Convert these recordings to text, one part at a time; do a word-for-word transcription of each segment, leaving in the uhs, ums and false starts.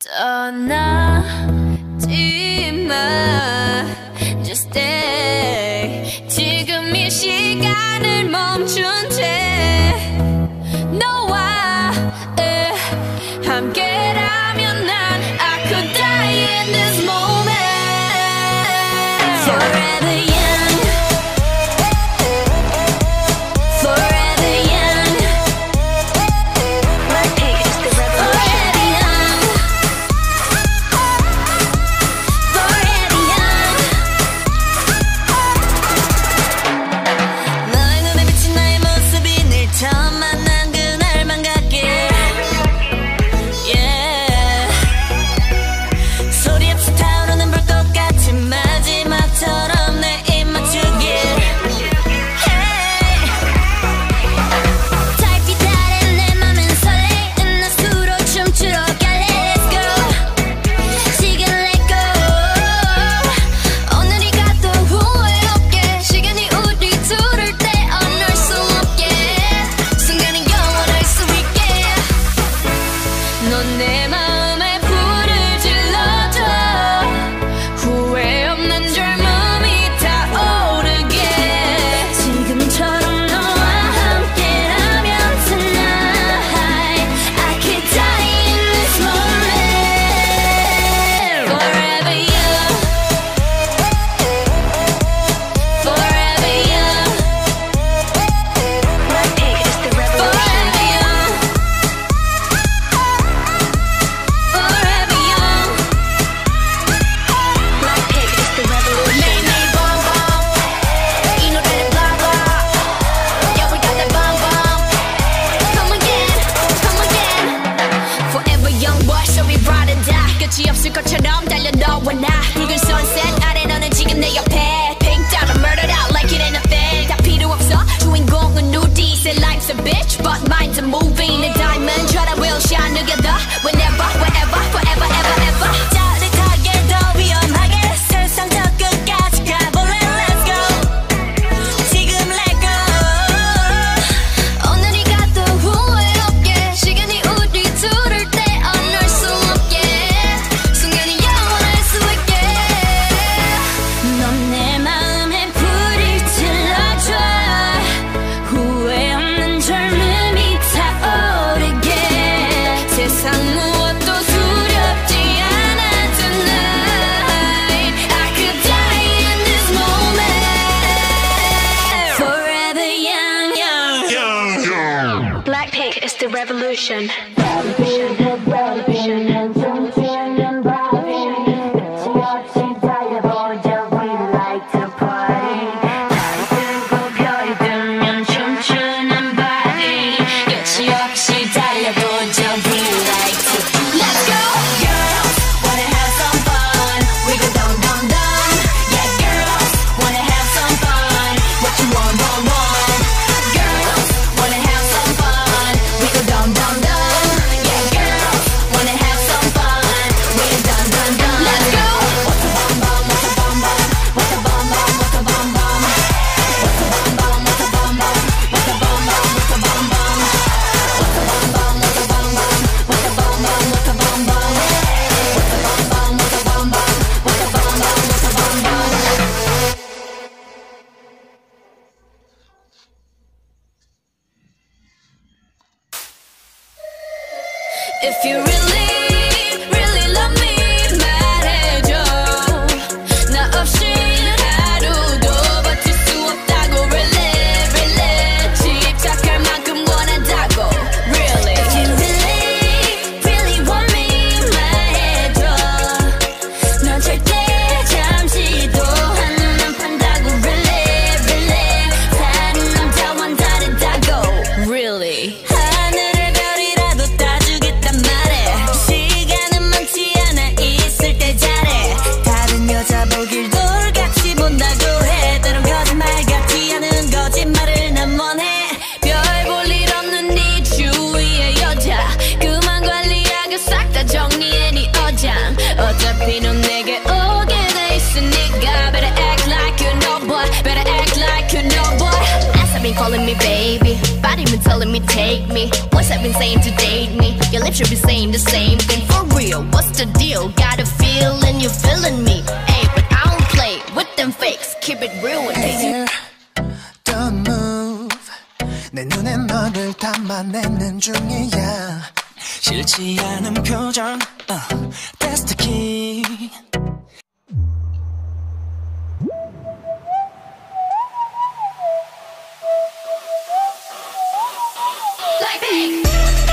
떠나지 마, just stay. 지금 이 시간을 멈춘 채 너와 에, 함께라면 난 I could die in this moment. Forever young, forever young. My take is the revolution. Forever young, 너의 눈에 비친 나의 모습이 늘 처음 만난 그날만 같길. Yeah. 소리 없이 타오르는 불꽃 같은 마지막처럼 내 입 맞추길. Hey. 달빛 아래 내 맘은 설레는 낮수로 춤추러 갈래. Let's go. 지금 let go. 오늘이 가도 후회 없게 시간이 우리 둘을 떼어놓을 수 없게 순간은 영원할 수 있게. 넌 내 마음에 불을 질러줘. 후회 없는 젊음이 타오르게. 지금처럼 너와 함께라면 tonight I could die in this moment. Forever young, forever young. My take is the revolution. Forever young, forever young. My take is the revolution. 매일매일 bomb bomb. 이 노래를 blah blah. Yeah, we got that bomb bomb. Come again, come again. Forever young boy, so we ride and die. 끝이 없을 것처럼 달려 너와 나. 붉은 sunset 아래 너는 지금 내 옆에. Pink dot murdered out like it ain't a thing. 다 필요 없어. 주인공은 우리. Say life's a bitch, but mine's a movie. 내 diamond처럼 we'll shine together. Whenever, wherever, forever, ever, ever. 짜릿하게 더 위험하게 세상 저 끝까지 가볼래. Let's go. 지금 let go. 오늘이 가도 후회 없게 시간이 우리 둘을 떼어놓을 수 없게 순간이 영원할 수 있게. 넌 내 마음에 불을 질러줘. 후회 없는 젊음이 타오르게. 세상 무엇도 두렵지 않아 tonight. I could die in this moment. Forever young, young. Blackpink is the revolution. Revolution, revolution, revolution, revolution. We like to party. 달이 뜨고 별이 뜨면 춤추는 body. 끝이 없이 달려보자. We like to. Let's go. Girls wanna have some fun. We go dum dum dum. Yeah, girls wanna have some fun. What you want, want, want. Girls wanna have some fun. We go dum dum dum. Yeah, girls wanna have some fun. We go dum dum dum. Let's go. What's a bum bum? What's a bum bum? What's a bum bum? What's a bum bum? What's a bum bum? What's a bum bum? What's a bum bum? What's a bum bum? What's a bum bum? What's a bum bum? What's a bum bum? What's a bum bum? What's a bum bum? What's a bum bum? What's a bum bum? What's a bum bum? If you really, really love me, 말해줘. 나 없이 하루도 버틸 수 없다고. Really, really. 집착할 만큼 원한다고. Really. If you really, really want me, 말해줘. 넌 절대 잠시도 한눈 안 판다고. Really, really. 다른 남자와는 다르다고. Really. 하늘의 별이라도 따주겠단 말해. 시간은 많지 않아 있을 때 잘해. 다른 여자 보길 돌같이 본다고 해. 때론 거짓말 같지 않은 거짓말을 난 원해. 별 볼 일 없는 네 주위의 여자 그만 관리하고 싹 다 정리해 네 어장. 어차피 넌 내게 오게 돼 있으니까. Better act like you know boy. Better act like you know boy. As I've been calling me baby. body면 telling me take take me. What's I've been saying to date me? Your lips should be saying the same thing. For real, what's the deal? Got a feeling you're feeling me. Hey, but I don't play with them fakes. Keep it real with me. Don't move. 내 눈에 너를 담아내는 중이야. 싫지 않은 표정. uh, That's the key. Like pink.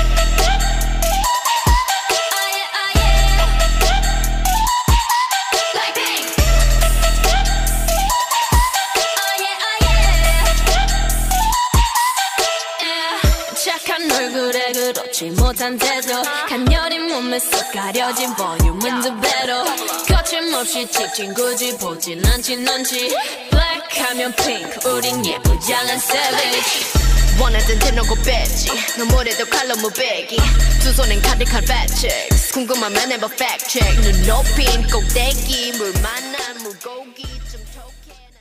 착한 얼굴에 그렇지 못한 태도 간녀린 몸에 쏙 가려진 볼륨은 두 배로 거침없이 찍힌 굳이 보진 않진 않지 Black 하면 pink 우린 예쁘장한 savage 원하던 대놓고 뺐지 너무래도 칼로 무배기 두 손엔 가득한 fat chicks 궁금하면 해봐 fact check 눈 높인 꼭대기 물 만난 물고기 좀 톡해